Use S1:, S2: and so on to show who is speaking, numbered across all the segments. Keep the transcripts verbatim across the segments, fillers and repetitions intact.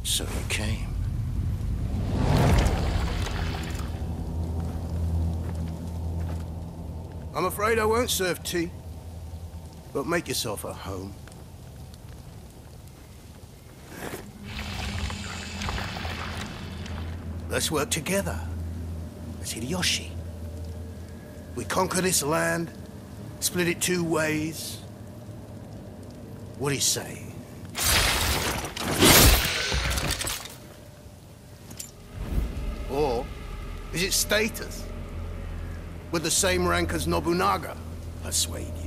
S1: So you came. I'm afraid I won't serve tea, but make yourself at home. Let's work together as Hideyoshi. We conquer this land, split it two ways. What do you say? Or is it status? With the same rank as Nobunaga persuade you?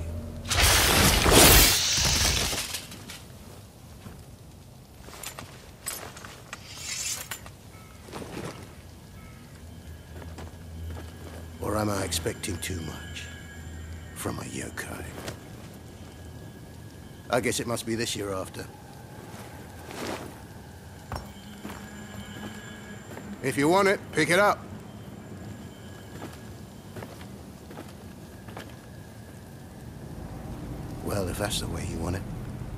S1: Or am I expecting too much from a yokai? I guess it must be this you're after. If you want it, pick it up. Well, if that's the way you want it.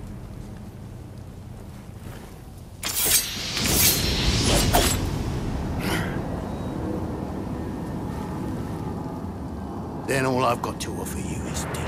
S1: Then all I've got to offer you is tea.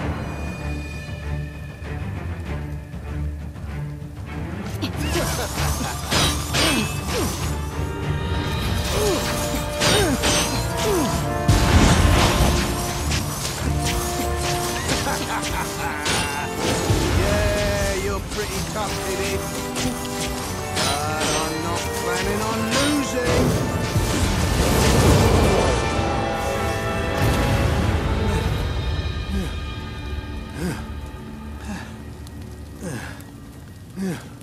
S1: Yeah, you're pretty tough, Diddy. But I'm not planning on losing. Yeah.